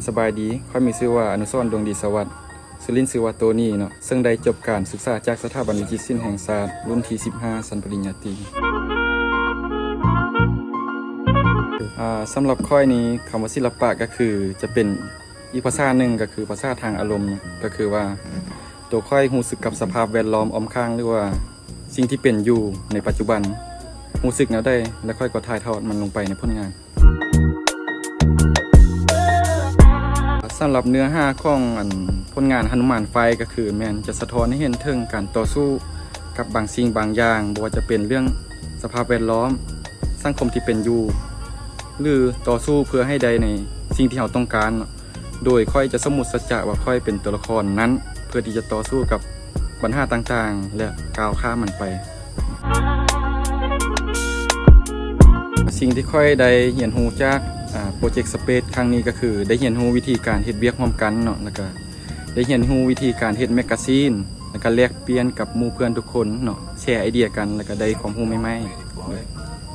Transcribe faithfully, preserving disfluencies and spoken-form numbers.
สบายดีค่อยมีชื่อว่าอนุสรณ์ดวงดีสวัสดิ์สุรินทร์ชื่อว่าโตนี่เนาะซึ่งได้จบการศึกษาจากสถาบันวิจิตรศิลป์แห่งชาติรุ่นที่สิบห้าชั้นปริญญาตรีอ่าสำหรับค่อยนี้คำว่าศิลปะก็คือจะเป็นอีกภาษาหนึ่งก็คือภาษาทางอารมณ์ก็คือว่าตัวค่อยรู้สึกกับสภาพแวดล้อมอ้อมข้างหรือว่าสิ่งที่เป็นอยู่ในปัจจุบันรู้สึกแนวได้และค่อยก็ถ่ายทอดมันลงไปในผลงานสำหรับเนื้อหาของผลงานหนุมานไฟก็คือแมนจะสะท้อนให้เห็นถึงการต่อสู้กับบางสิ่งบางอย่างบ่ว่าจะเป็นเรื่องสภาพแวดล้อมสังคมที่เป็นอยู่หรือต่อสู้เพื่อให้ได้ในสิ่งที่เราต้องการโดยค่อยจะสมมุติสัจจะว่าค่อยเป็นตัวละครนั้นเพื่อที่จะต่อสู้กับปัญหาต่างๆและก้าวข้ามมันไปสิ่งที่ค่อยได้เรียนรู้จากโปรเจกต์สเปซครั้งนี้ก็คือได้เรียนรู้วิธีการเฮ็ดเวียกร่วมกันเนาะแล้วก็ได้เรียนรู้วิธีการเฮ็ดแมกกาซีนแล้วก็แลกเปลี่ยนกับหมู่เพื่อนทุกคนเนาะแชร์ไอเดียกันแล้วก็ได้ความรู้ใหม่ๆ